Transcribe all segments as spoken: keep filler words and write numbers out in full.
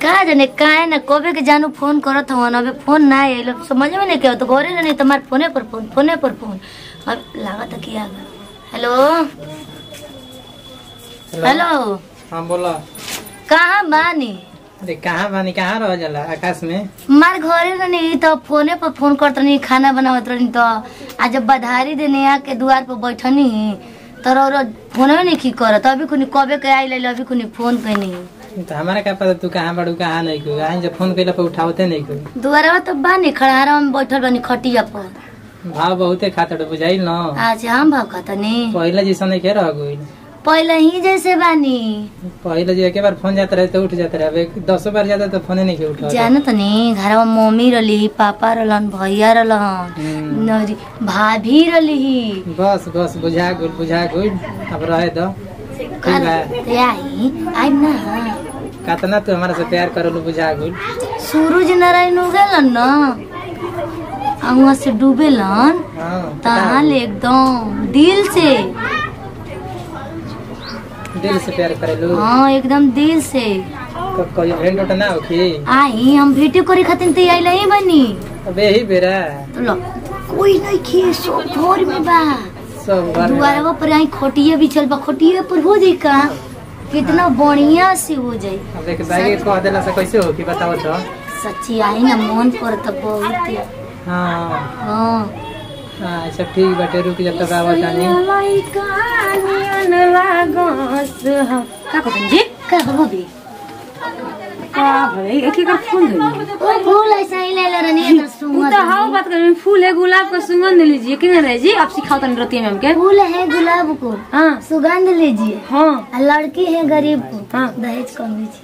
का जाने काहे ना कबे के जानू फोन करत हवन अबे फोन ना आइल समझ में नहीं के तो घरे नहीं तुम्हार फोने पर फोन फोने पर फोन अब लागत कि आ गया। हेलो हेलो हां बोला कहां बानी? अरे कहां बानी कहां रह जाला आकाश में? मार घरे नहीं तो फोने पर फोन करत नहीं खाना बनावत रही तो आज जब बधारी देने आके द्वार पर बैठनी तो रो फोन नहीं की करत अभी कुनी कबे के आइल अभी कुनी फोन कइनी तो हमारा क्या पता तू कहां बाड़ू कहां नहीं को आई जब फोन कइला पे उठावते नहीं को दुआरवा तो बानी खड़ारा में बैठल बानी खटिया पर भाव बहुते खातड़ बुझाइल न आज हम भाव खाता नहीं पहले जैसा नहीं के रह गइल पहले ही जैसे बानी पहले जो एक बार फोन जाता रहे तो उठ जाता रहे अब दस बार जाता तो फोन नहीं के उठा जानत नहीं घर में मम्मी रली पापा रलन भैया रलन भाभी रली बस बस बुझा गुल बुझा गुल अब रहे दो आई आई ना कतना तू हमारा से प्यार करलू बुझा गुल सूरज नारायण उगेलन ना वहाँ से डूबेलन ताल एकदम दिल से दिल से प्यार करेलू हाँ एकदम दिल से तो कोई भेंट उठ ना होखी आई हम वीडियो करे खातिर तो आइल ही बनी अबे ही बेरा तो लो कोई नहीं खे सो घर में बा सब घर दुआरवा पर आई खोटिया भी चल बा खोटिया पर हो जाई का कितना बढ़िया से हो जाई अब देख भाई को देला से कैसे होखी बताओ तो सच्ची आई ना मन पर तो बहुत हां हां अच्छा ठीक बाटे रुक जब तक आवाज आनी का कहन जी का हो भी का भाई एक एक फूल दे ओ फूल ऐसा ही ले ले रनी है सुंगंध तो हाउ बात कर फूल है गुलाब का सुगंध लीजिए कि नहीं जी आप सिखाओ तन रतिया में हमके फूल है गुलाब को हां सुगंध लीजिए हां और लड़की है गरीब को हां दहेज कम लीजिए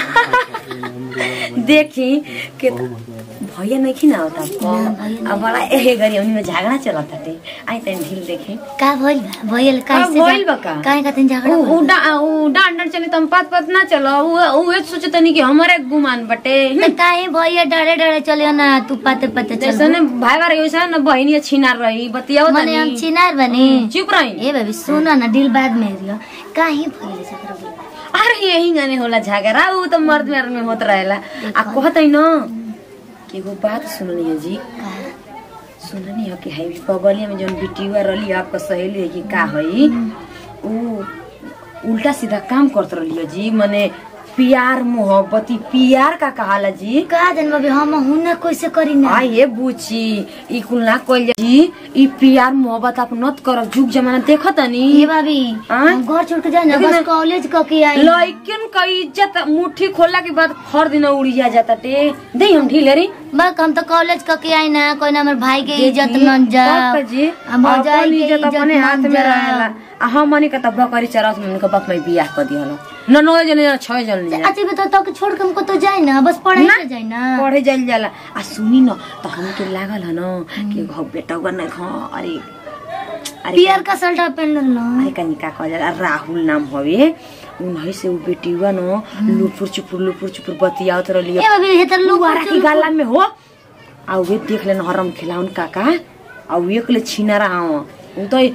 देखी के भैया नहीं खी ना होता अब बड़ा ए गरी उन्हीं में झगड़ा चलत हटे आई तन ढील देखे का भइल बा भइल कैसे भइल बा का काहे खातिर झगड़ा उ डा उ डांड डांड चली तम पात पात ना चलो उ उ सोचतनी कि हमरे गुमान बटे तो काहे भैया डरे डरे चले ना तू पाते पाते चल जैसे ने भाई बार ऐसा ना बहनी छिनार रही बतियाओ तनी माने हम छिनार बनी चुप रही ए बेबी सुनो ना दिल बाद में रियो काहे भइल झगड़ा अरे यही गने होला झगड़ा उ तो मर्द मेर में होत रहेला आ कहत है न कि एगो बात सुननी है जी सुननी है कि है बगलिया में जोन बिटिया रली आपका सहेली है कि का हई उ उल्टा सीधा काम करत रही है जी माने प्यार मोहब्बती प्यार का कहाला जी का जन बाबी हम हुना कैसे करी ना आ ये बुची ई कुल ना कइल जी ई प्यार मोहब्बत आप नत करब जुग जमाना देखत नी ए बाबी हम घर छोड़ के जाए ना बस कॉलेज क के आई लइकन का इज्जत मुट्ठी खोलला के बाद हर दिन उड़िया जाता टे दे हम ढीले रे बस हम तो कॉलेज क के आई ना कोई ना हमर भाई के इज्जत न जा जी हम जाई के इज्जत अपने हाथ में रहेला आ हम मनी का त बकरी चरत मन के बाप में बियाह कर दिहलो न नौ जने छह जने अच्छा बता तो छोड़ के हमको तो जाए ना बस पढ़ाई ना जाए ना पढ़े जाइल जाला आ सुनी न त हमके लागल ह न कि घ बेटा ग न ख अरे अरे पियर का शर्ट पहन लो अरे कनी का कह जाला राहुल नाम हवे उन्हीं से उ बेटीवा न लुपुर चुपुर लुपुर चुपुर बतियावत रहली ए बाबी हे त लुवारा की गाला में हो आ वे देख लेन हरम खिलाउन काका आ वे एकले छीना रहा हूं उ तो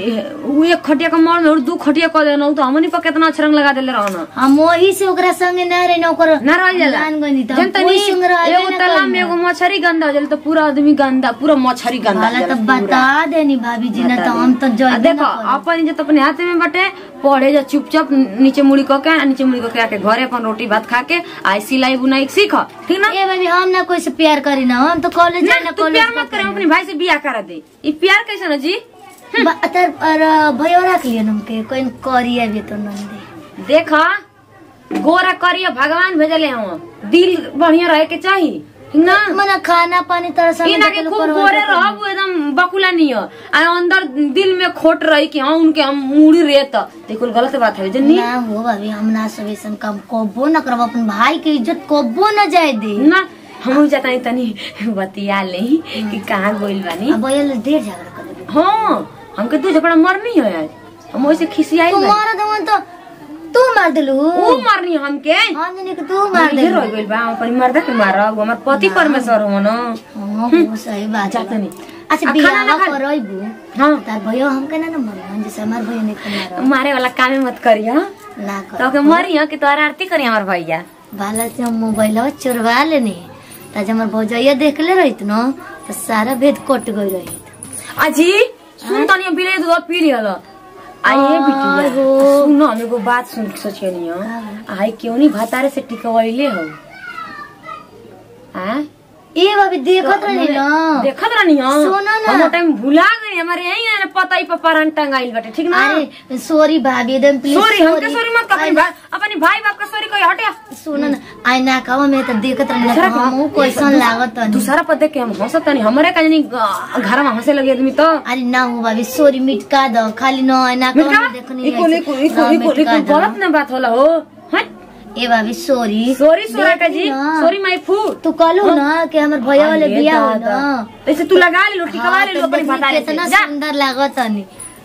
उ एक खटिया का मर और दो खटिया क देना उ तो हमनी पर कितना छरंग लगा देले रहन हम ओही से ओकरा संगे ना रहे न ओकर ना रह जाला जान गनी त कोई संग रह एगो तालाब में एगो मछरी गंदा हो जाला तो पूरा आदमी गंदा पूरा मछरी गंदा जाला त बता देनी भाभी जी ना त हम त जय देखो अपन इज्जत अपने हाथ में बटे पढ़े जा चुपचाप नीचे मुड़ी क के नीचे मुड़ी क के आके घरे अपन रोटी भात खा के आई सिलाई बुनाई सीख ठीक ना ए भाभी हम ना कोई से प्यार करी ना हम तो कॉलेज जाए ना कॉलेज प्यार मत करे अपने भाई से बियाह करा दे ई प्यार कैसे ना जी अतर और भयो रख लियो नमके कोई करिया भी तो नंदे देखा गोरा करिया भगवान भेजले हम दिल बढ़िया रहे के चाहिए ठीक ना मना खाना पानी तरह से इना के खूब गोरे रहब एकदम बकुला नहीं है आ अंदर दिल में खोट रही कि हां उनके हम मुड़ी रेत देखो गलत बात है जन्नी ना हो भाभी हम ना सवेसन काम कोबो न करब अपन भाई के इज्जत कोबो न जाए दे ना हम जाता नहीं तनी बतिया ले कि कहां गोइल बानी अब ये ढेर झगड़ा कर दे हां हमके तू झगड़ा मरनी है आज हम ओइसे खिसियाई तू मार दवन तो तू मार देलू ओ मारनी हमके हम जने के तू मार दे रह गइल बा अपन मर्दा के मारब हमर पति परमेश्वर हो न हां वो सही बात जाता नहीं अच्छा बियाह करइबू हां तार भयो हमके ना मर जैसे हमार भयो नहीं मार मारे वाला काम मत करिया ना कर तो के मरिया कि तोर आरती करिया हमर भैया बाला से हम मोबाइल चोरवा लेनी ताज हमार भौजैया देख ले रही न तो सारा भेद कट गई रही। अजी सुन तनी बिले दूध पी लियल आइए बिटिया सुन हम एगो बात सुन के सोचियनी आई क्यों नहीं भतारे से टिकवैले हो आ ए भाभी देखत रहनी न देखत रहनी हो सुनो ना हम टाइम भुला गई हमारे यही ना पता ही पपारन टंगाइल बाटे ठीक ना। अरे सॉरी भाभी एकदम प्लीज सॉरी हमके सॉरी मत कहिए बा अपनी भाई बाप का सॉरी कहि हटे। सुनो ना आई ना कहवा में त देखत रहनी ना हमहु कैसन लागत न दूसरा पर देख के हम हंसत नहीं हमरे का नहीं घर में हंसे लगे आदमी तो। अरे ना हो भाभी सॉरी मिटका दो खाली न आई ना कहवा देखनी इको इको इको इको गलत ना बात होला हो हट ए भाभी सॉरी सॉरी सोराटा जी सॉरी माय फू तू कहलो ना कि हमर भैया वाले बियाह हो ना ऐसे तू लगा ले लोटी कवा ले लो अपनी बता रे कितना सुंदर लागत अनि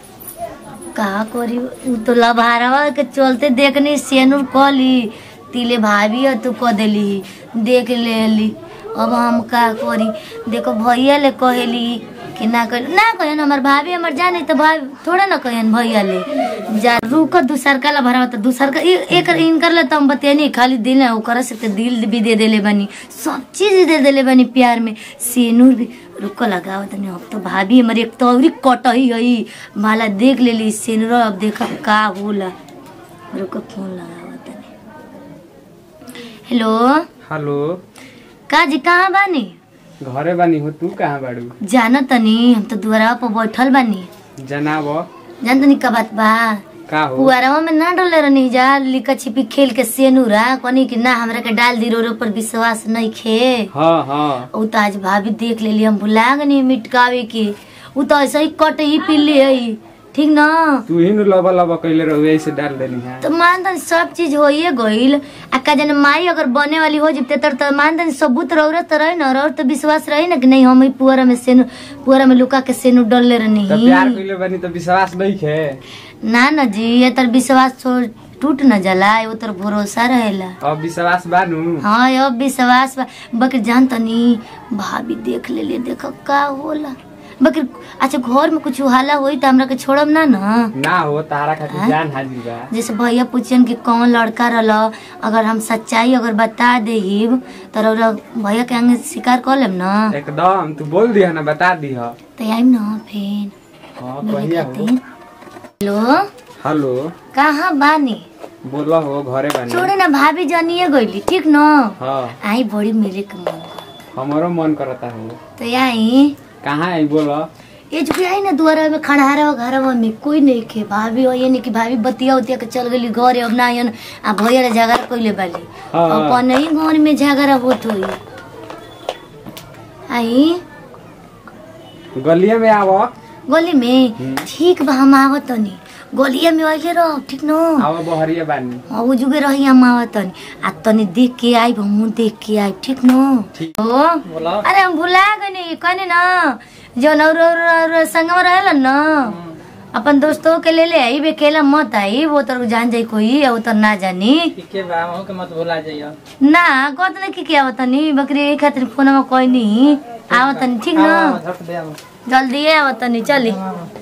का करी उ तो लभारवा के चलते देखनी सेनुर कली तिले भाभी तू क देली देख लेली अब हम का करी देखो भैया ले कहेली कि ना कर ना कहन हमर भाभी हमर जाने तो भाभी थोड़ा ना कहन भैया ले जा रुक दूसर का ला भरावा तो दूसर का एक इन कर ले तुम बतेनी खाली दिल है ओकरा से दिल भी दे देले बनी सब चीज दे देले बनी प्यार में सेनुर भी रुको लगाओ तनी अब तो भाभी हमर एक तो औरी कटही हई माला देख लेली सेनुर अब देख का होला रुको फोन लगाओ तनी। हेलो हेलो का जी कहाँ बानी? घरे बानी हो तू कहाँ बाड़ू? जाना तनी हम तो दुआरा पर बैठल बानी। जनाब जान तनी का बात बा का हो? पुआरा में ना डले रहनी जा लिका छिपी खेल के सेनुरा कनी कि ना हमरा के डाल दी रो पर विश्वास नहीं खे। हां हां उ त आज भाभी देख लेली हम भुला गनी मिटकावे के उ तो ऐसे ही कट ही पीली है ठीक ना। तू ही नु लबा लबा कइले रहू ऐसे डाल देनी है तो मान तन सब चीज होइए गइल आ का जने माई अगर बने वाली हो जिते तर त मान तन सबूत रौरत त रही न और तो विश्वास रही ना कि नहीं हम ही पुअरा में सेनु पुअरा में लुका के सेनु डलले रहनी तो प्यार कइले बानी तो विश्वास नहीं खे ना ना जी ये तर विश्वास टूट न जाला वो तर भरोसा रहेला। अब विश्वास बानू? हाँ अब विश्वास बा बकर जान तनी भाभी देख ले ले देख का होला बकर अच्छा घर में कुछ हाला होई त हमरा के छोड़ब ना ना ना हो तारा खातिर जान हाजिर बा। जैसे भैया पूछन कि कौन लड़का रहला अगर हम सच्चाई अगर बता देहिब त रौरा भैया के आगे स्वीकार कर लेब ना एकदम तू बोल दिया ना बता दिया तो आइम ना फिर। हां कहिया हो? हेलो हेलो कहाँ बानी? बोला हो घरे बानी। छोड़े ना भाभी जानिए गईली ठीक ना। हां आई बड़ी मेरे के मन हमरो मन करता हो तो आई कहाँ आई बोलो? ये जो आई ना दुआरा में खड़ारा घरवा में कोई नहीं के भाभी हो ये नहीं कि भाभी बतिया उतिया के चल गई घर अब ना आयन आ भैया झगड़ा कइले बाली अपन ही घर में झगड़ा होत होई। आई गलिया में आवो गली में ठीक बा हम आवत तनी गलिया में आइले रहो ठीक न आवो बहरिया बानी हां वो जुगे रही हम आवत तनी आ तनी देख के आई हम देख के आई ठीक न ओ बोला अरे हम भुला गनी कने ना जो नौर संग में रहलन न अपन दोस्तों के ले ले आई बेकेला मत आई वो तो जान जाई कोई वो तो ना जानी के बा हो के मत भुला जाइयो ना कत ने की के आवतनी बकरी खातिर फोन में कोई नहीं आवतनी ठीक न झट दे आओ जल्दी आवतनी चली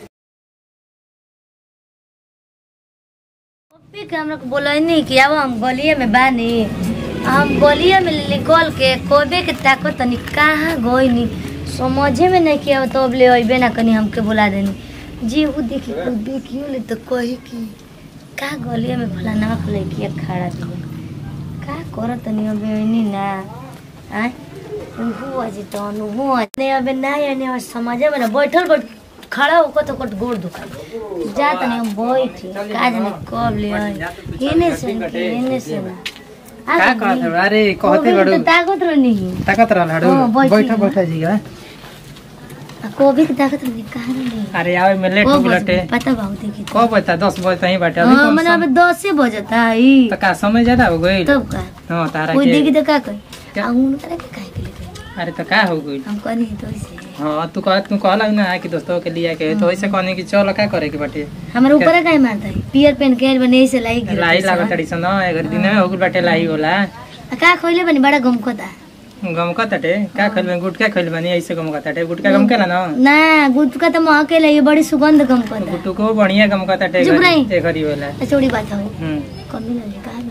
पप्पी के हमरा को बोलै नहीं कि अब हम गलिया में बानी हम गलिया में निकल के कोबे के ताको तनी कहां गइनी समझे में नहीं कि अब तो अब ले अइबे ना कनी हमके बुला देनी जी वो देखी को देखियो ले तो कही कि का गलिया में भला ना फले कि खड़ा दिया का करत तनी अब नहीं ना आ वो आज तो वो ने अब ना यानी समझे में ना बैठल बैठ खड़ा होकर तो कट गोड़ दुखा जा तनी हम बैठ का जाने कब ले आई एने से एने से का कहत है अरे कहते बड़ो ताकत रहनी ताकत रहल हड़ो बैठा बैठा जी गा कोबी की ताकत रहनी कहां नहीं अरे आवे में लेट हो गलटे पता बाऊ देखी कब बता दस बजे तही बाटे अभी हां मने अब दस बजता ई तो का समय ज्यादा हो गई तब का हां तारा कोई के देखी तो का कही आ उन करे के काहे के लिए अरे तो का हो गई हम कहनी तो ऐसे हां तू कह तू कहला ना कि दोस्तों के लिए के तो ऐसे कहने की चल का करे के बाटे हमर ऊपर काहे मारता है पियर पेन के बने से लाई गिर लाई लागत तड़ी सन अगर दिन में हो गई बाटे लाई होला का खोइले बनी बड़ा गमकोता गम का तटे का खइल गुटका खइल बनी ऐसे गम का तटे गुटका गम केला ना ना गुटका तो महके लई बड़ी सुगंध गमकोता गुटू को बढ़िया गम का तटे चुप रही। ए घरी होला छोड़ी बात हो हम्म कमी नहीं कहा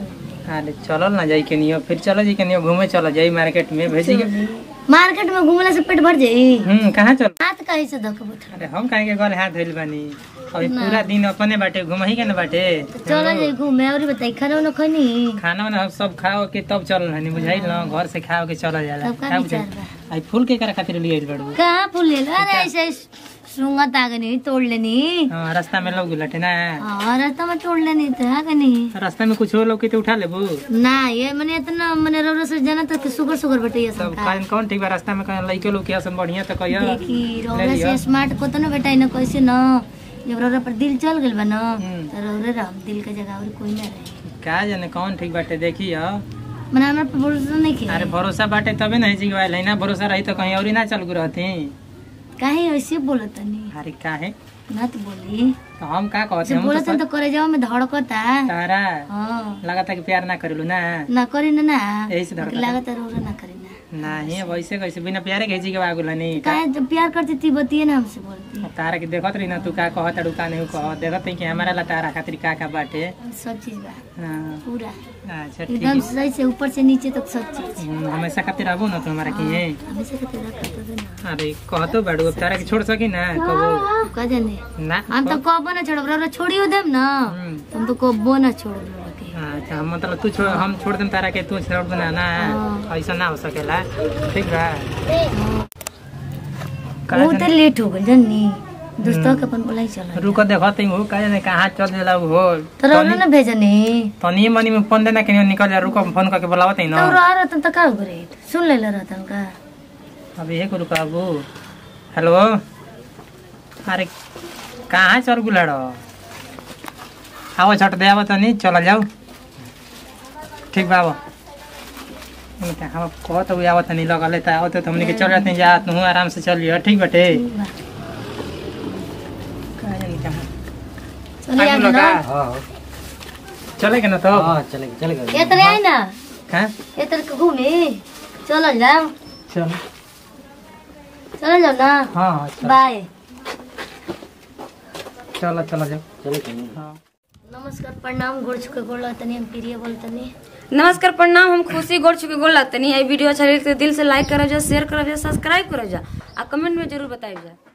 अरे चलो ना जाई केनियो फिर चलो जी केनियो घूमे चलो जाई मार्केट में भेजी के मार्केट में घूमला से पेट भर जाई। हम्म कहाँ चल हाथ कहीं से धोके बैठा। अरे हम काहे के गल हाथ धइल बानी अभी पूरा दिन अपने बाटे घुमही के ना बाटे चलो जाई घूमे और बताई खाना वाना खनी खाना वाना हम सब खाओ के तब चल हनी बुझाइल ना घर से खाओ के चला जाला तब का का विचार बुझाइल बा? आई फूल के करा खातिर लिए बड़ू कहाँ फूल ले लो? अरे ऐसे सुंगत आ गनी तोड़ लेनी। हां रास्ता में लोग लटे ना हाँ रास्ता में तोड़ लेनी तो है कनी रास्ता में कुछ हो लोग के तो उठा लेबू ना ये मने इतना मने रोड से जाना तो सुगर सुगर बेटे ये सब सब कान कौन ठीक बा रास्ता में कहीं लइके लोग के बढ़िया तो कहियो देखी ले रोड लियो। से स्मार्ट को तो ना बेटा ना कैसे ना जब रोड पर दिल चल गेल बा ना हम्म। तो रोड राम दिल के जगह और कोई ना रहे का जाने कौन ठीक बाटे देखी हो मने हमरा पे भरोसा नहीं किया। अरे भरोसा बाटे तबे नहीं जी गवाइल है ना भरोसा रही तो कहीं और ही ना चल गु रहती काहे ऐसे बोलत नहीं अरे काहे मत बोली तो हम का कहते से हम बोलत तो तो करे जाओ में धड़कता। तारा हां लगाता कि प्यार ना करेलू ना ना करी ना ना यही से धड़कता। लागत रोड ना करी ना नहीं वैसे कैसे बिना प्यारे के जी के बागुला नहीं काहे जब प्यार करती थी बतिए ना हमसे बोलती तारा के देखत रही ना तू का कहत अड़ू का नहीं कह देखत है कि हमारा ला तारा खातिर का का बाटे सब चीज बा हाँ, पूरा अच्छा ठीक एकदम है सही से ऊपर से नीचे तक सब चीज हम्म, हमेशा खातिर आबू ना तू हमारा की हमेशा के तेरा करते थे ना अरे कहतो बाड़ू अब तारा के छोड़ सकी ना कबो का जाने ना हम तो कबो ना छोड़ब रो छोड़ियो देम ना हम्म। तुम तो कबो ना छोड़ब के अच्छा हम मतलब तू छोड़ हम छोड़ देम तारा के तू छोड़ देना ना हाँ। ऐसा ना हो सकेला ठीक बा बहुत लेट हो गइल जन्नी दोस्तों के अपन बोलाई चल रुको देखो तुम हो का जाने कहाँ चल जाला हो तो रो ना भेजनी तनी मनी में फोन देना के निकल जा रुको फोन करके बुलावत है तो ना रो रहतन त का हो रे सुन ले ले रहतन का अब ये करू बाबू हेलो अरे कहाँ चल गुलाड़ो आओ झट दे आवत नहीं चला जाओ ठीक बाबा हम कहत हुई आवत नहीं लगल त आवत तो हमने के चल जाते जा तू आराम से चलियो ठीक बटे चले आ ना हां चले ना तो हां चलेगा चलेगा एतरे आई ना हाँ एतर के घूमे चल जाओ चल चल जाओ ना हाँ हाँ चल बाय चलो चलो जाओ चलेगा हाँ नमस्कार प्रणाम गोड़ छुके गोड़ लगतनी हम प्रिय बोलतनी नमस्कार प्रणाम हम खुशी गोड़ चुके गोड़ लगतनी ये वीडियो अच्छा लगे तो दिल से लाइक करब जा शेयर करब जा सब्सक्राइब करब जा आ कमेंट में जरूर बताइब जा।